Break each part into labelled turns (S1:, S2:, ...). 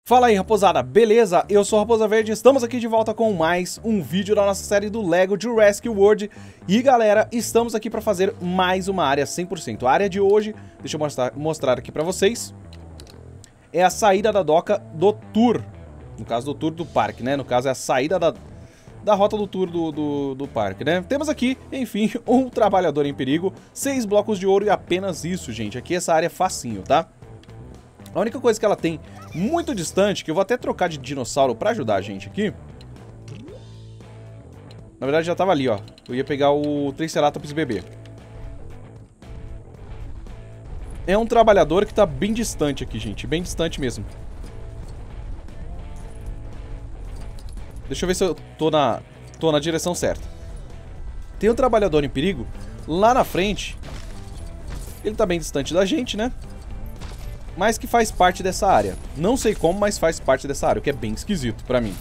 S1: Fala aí, raposada, beleza? Eu sou o Raposa Verde, estamos aqui de volta com mais um vídeo da nossa série do Lego Jurassic World. E galera, estamos aqui para fazer mais uma área 100%. A área de hoje, deixa eu mostrar aqui para vocês, é a saída da doca do tour. No caso do tour do parque, né? No caso é a saída da rota do tour do parque, né? Temos aqui, enfim, um trabalhador em perigo, 6 blocos de ouro e apenas isso, gente. Aqui essa área é facinho, tá? A única coisa que ela tem muito distante, que eu vou até trocar de dinossauro pra ajudar a gente aqui. Na verdade já tava ali, ó. Eu ia pegar o Triceratops bebê. É um trabalhador que tá bem distante aqui, gente. Bem distante mesmo. Deixa eu ver se eu tô na direção certa. Tem um trabalhador em perigo lá na frente. Ele tá bem distante da gente, né? Mas que faz parte dessa área. Não sei como, mas faz parte dessa área, o que é bem esquisito pra mim.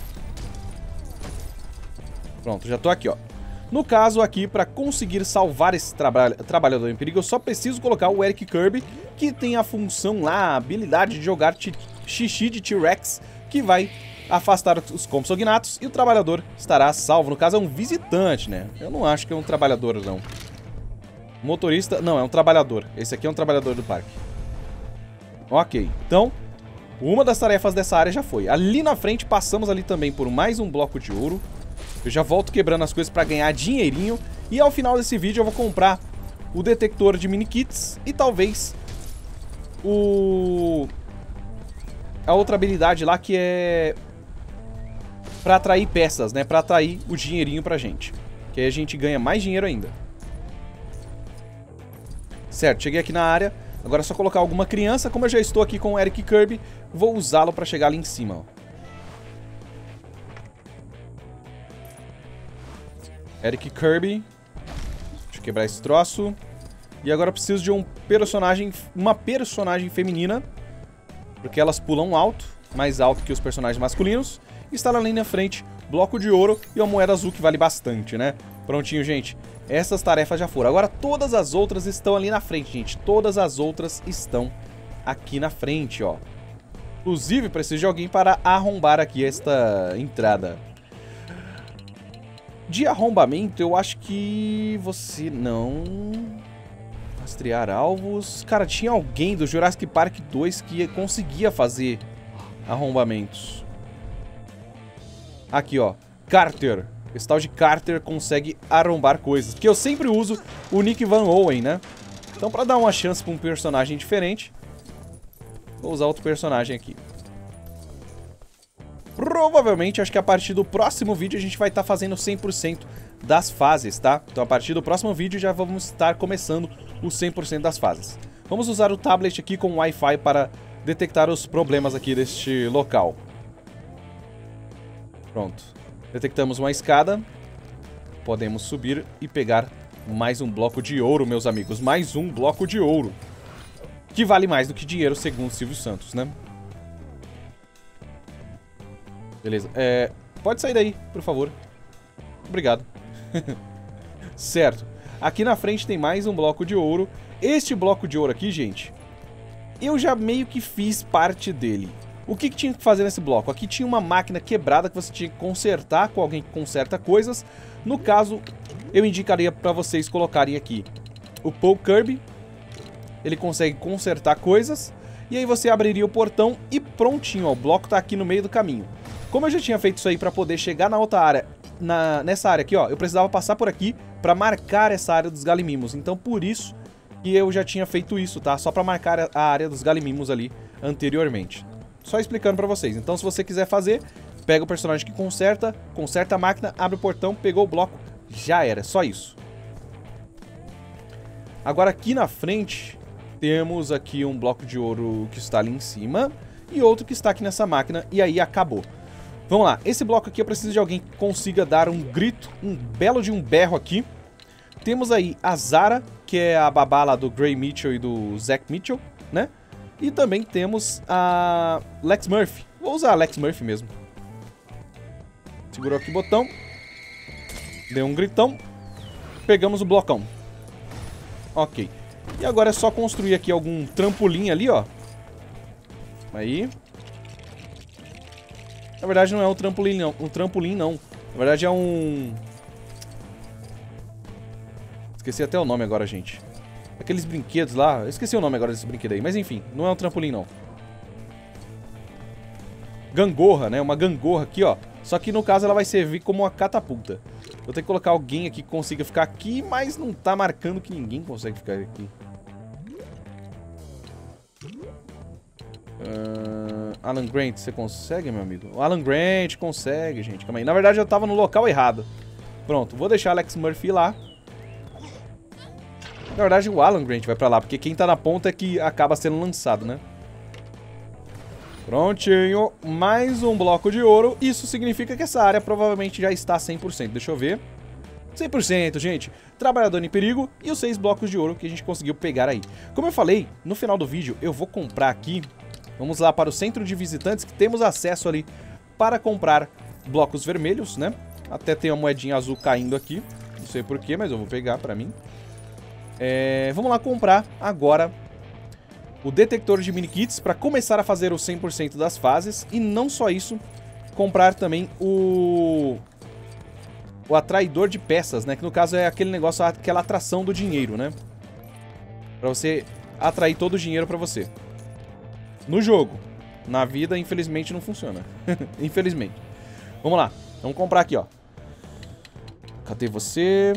S1: Pronto, já tô aqui, ó. No caso aqui, pra conseguir salvar esse trabalhador em perigo, eu só preciso colocar o Eric Kirby, que tem a função lá, a habilidade de jogar xixi de T-Rex, que vai afastar os compsognatos e o trabalhador estará salvo. No caso é um visitante, né? Eu não acho que é um trabalhador, não. Motorista, não, é um trabalhador. Esse aqui é um trabalhador do parque. Ok, então, uma das tarefas dessa área já foi. Ali na frente, passamos ali também por mais um bloco de ouro. Eu já volto quebrando as coisas para ganhar dinheirinho. E ao final desse vídeo eu vou comprar o detector de mini kits e talvez a outra habilidade lá que é para atrair peças, né? Para atrair o dinheirinho pra gente. Que aí a gente ganha mais dinheiro ainda. Certo, cheguei aqui na área. Agora é só colocar alguma criança. Como eu já estou aqui com o Eric Kirby, vou usá-lo para chegar ali em cima, ó. Eric Kirby. Deixa eu quebrar esse troço. E agora eu preciso de uma personagem feminina. Porque elas pulam alto, mais alto que os personagens masculinos. E está ali na frente, bloco de ouro e uma moeda azul que vale bastante, né? Prontinho, gente. Essas tarefas já foram. Agora todas as outras estão ali na frente, gente. Todas as outras estão aqui na frente, ó. Inclusive, preciso de alguém para arrombar aqui esta entrada. De arrombamento, eu acho que você não... Rastrear alvos... Cara, tinha alguém do Jurassic Park 2 que conseguia fazer arrombamentos. Aqui, ó. Carter. Esse tal de Carter consegue arrombar coisas. Porque eu sempre uso o Nick Van Owen, né? Então, pra dar uma chance pra um personagem diferente, vou usar outro personagem aqui. Provavelmente, acho que a partir do próximo vídeo a gente vai estar fazendo 100% das fases, tá? Então, a partir do próximo vídeo já vamos estar começando os 100% das fases. Vamos usar o tablet aqui com Wi-Fi para detectar os problemas aqui deste local. Pronto. Detectamos uma escada. Podemos subir e pegar mais um bloco de ouro, meus amigos. Mais um bloco de ouro. Que vale mais do que dinheiro, segundo Silvio Santos, né? Beleza. Pode sair daí, por favor. Obrigado. Certo. Aqui na frente tem mais um bloco de ouro. Este bloco de ouro aqui, gente, eu já meio que fiz parte dele. O que tinha que fazer nesse bloco? Aqui tinha uma máquina quebrada que você tinha que consertar com alguém que conserta coisas. No caso, eu indicaria para vocês colocarem aqui o Paul Kirby. Ele consegue consertar coisas. E aí você abriria o portão e prontinho, ó, o bloco tá aqui no meio do caminho. Como eu já tinha feito isso aí para poder chegar na outra área, nessa área aqui, ó, eu precisava passar por aqui para marcar essa área dos galimimos. Então por isso que eu já tinha feito isso, tá? Só para marcar a área dos galimimos ali anteriormente. Só explicando pra vocês. Então, se você quiser fazer, pega o personagem que conserta a máquina, abre o portão, pegou o bloco, já era. Só isso. Agora, aqui na frente, temos aqui um bloco de ouro que está ali em cima e outro que está aqui nessa máquina e aí acabou. Vamos lá. Esse bloco aqui eu preciso de alguém que consiga dar um grito, um belo de um berro aqui. Temos aí a Zara, que é a babá lá do Gray Mitchell e do Zack Mitchell, né? E também temos a Lex Murphy. Vou usar a Lex Murphy mesmo. Segurou aqui o botão. Deu um gritão. Pegamos o blocão. Ok. E agora é só construir aqui algum trampolim ali, ó. Aí. Na verdade não é um trampolim não. Na verdade é um... Esqueci até o nome agora, gente. Aqueles brinquedos lá, eu esqueci o nome agora desse brinquedo aí, mas enfim, não é um trampolim não. Gangorra, né? Uma gangorra aqui, ó. Só que no caso ela vai servir como uma catapulta. Vou ter que colocar alguém aqui que consiga ficar aqui, mas não tá marcando que ninguém consegue ficar aqui. Alan Grant, você consegue, meu amigo? O Alan Grant consegue, gente. Calma aí. Na verdade eu tava no local errado. Pronto, vou deixar Alex Murphy lá. Na verdade o Alan Grant vai pra lá, porque quem tá na ponta é que acaba sendo lançado, né? Prontinho, mais um bloco de ouro. Isso significa que essa área provavelmente já está 100%. Deixa eu ver. 100%, gente. Trabalhador em perigo e os 6 blocos de ouro que a gente conseguiu pegar aí. Como eu falei, no final do vídeo eu vou comprar aqui. Vamos lá para o centro de visitantes que temos acesso ali para comprar blocos vermelhos, né? Até tem uma moedinha azul caindo aqui. Não sei porquê, mas eu vou pegar pra mim. Vamos lá comprar agora o detector de mini-kits para começar a fazer o 100% das fases. E não só isso, comprar também o atraidor de peças, né? Que no caso é aquele negócio, aquela atração do dinheiro, né? Pra você atrair todo o dinheiro pra você. No jogo. Na vida, infelizmente, não funciona. Infelizmente. Vamos lá. Vamos comprar aqui, ó. Cadê você?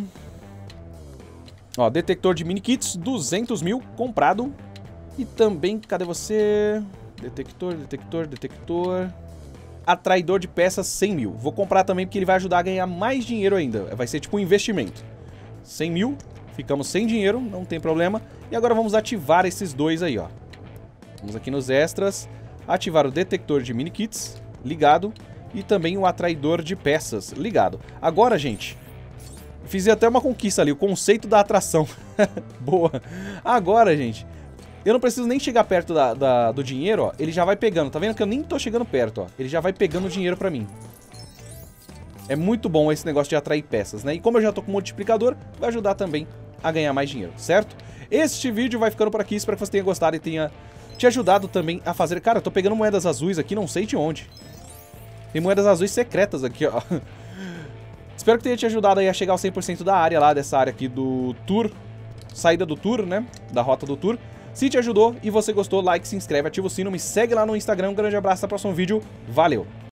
S1: Ó, detector de mini-kits, 200 mil, comprado. E também, cadê você? Detector. Atraidor de peças, 100 mil. Vou comprar também porque ele vai ajudar a ganhar mais dinheiro ainda. Vai ser tipo um investimento. 100 mil, ficamos sem dinheiro, não tem problema. E agora vamos ativar esses dois aí, ó. Vamos aqui nos extras. Ativar o detector de mini-kits, ligado. E também o atraidor de peças, ligado. Agora, gente, fiz até uma conquista ali, o conceito da atração. Boa. Agora, gente, eu não preciso nem chegar perto do dinheiro, ó. Ele já vai pegando. Tá vendo que eu nem tô chegando perto, ó. Ele já vai pegando o dinheiro pra mim. É muito bom esse negócio de atrair peças, né? E como eu já tô com multiplicador, vai ajudar também a ganhar mais dinheiro, certo? Este vídeo vai ficando por aqui. Espero que você tenha gostado e tenha te ajudado também a fazer... Cara, eu tô pegando moedas azuis aqui, não sei de onde. Tem moedas azuis secretas aqui, ó. Espero que tenha te ajudado aí a chegar ao 100% da área lá, dessa área aqui do tour. Saída do tour, né? Da rota do tour. Se te ajudou e você gostou, like, se inscreve, ativa o sino, me segue lá no Instagram. Um grande abraço, até o próximo vídeo. Valeu!